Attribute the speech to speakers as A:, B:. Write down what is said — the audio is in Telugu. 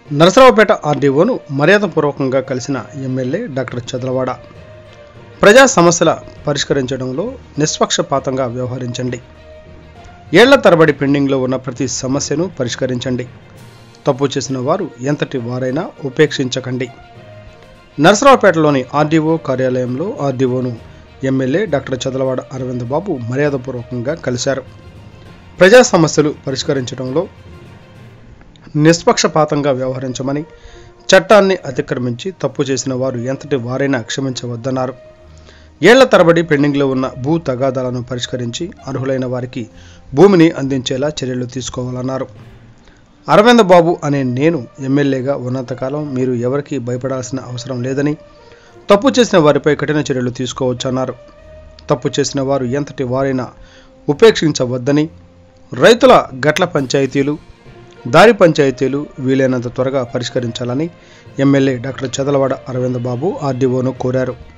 A: నరసరావుపేట ఆర్డీఓను మర్యాదపూర్వకంగా కలిసిన ఎమ్మెల్యే డాక్టర్ చదలవాడ. ప్రజా సమస్యల పరిష్కరించడంలో నిష్పక్షపాతంగా వ్యవహరించండి. ఏళ్ల తరబడి పెండింగ్లో ఉన్న ప్రతి సమస్యను పరిష్కరించండి. తప్పు చేసిన వారు ఎంతటి వారైనా ఉపేక్షించకండి. నరసరావుపేటలోని ఆర్డీఓ కార్యాలయంలో ఆర్డీఓను ఎమ్మెల్యే డాక్టర్ చదలవాడ అరవింద్ బాబు మర్యాదపూర్వకంగా కలిశారు. ప్రజా సమస్యలు పరిష్కరించడంలో నిష్పక్షపాతంగా వ్యవహరించమని, చట్టాన్ని అతిక్రమించి తప్పు చేసిన వారు ఎంతటి వారైనా క్షమించవద్దన్నారు. ఏళ్ల తరబడి పెండింగ్లో ఉన్న భూ తగాదాలను పరిష్కరించి అర్హులైన వారికి భూమిని అందించేలా చర్యలు తీసుకోవాలన్నారు. అరవింద్ బాబు అనే నేను ఎమ్మెల్యేగా ఉన్నంతకాలం మీరు ఎవరికీ భయపడాల్సిన అవసరం లేదని, తప్పు చేసిన వారిపై కఠిన చర్యలు తీసుకోవచ్చన్నారు. తప్పు చేసిన వారు ఎంతటి వారైనా ఉపేక్షించవద్దని, రైతుల గట్ల పంచాయతీలు, దారి పంచాయతీలు వీలైనంత త్వరగా పరిష్కరించాలని ఎమ్మెల్యే డాక్టర్ చదలవాడ అరవింద్ బాబు ఆర్డీఓను కోరారు.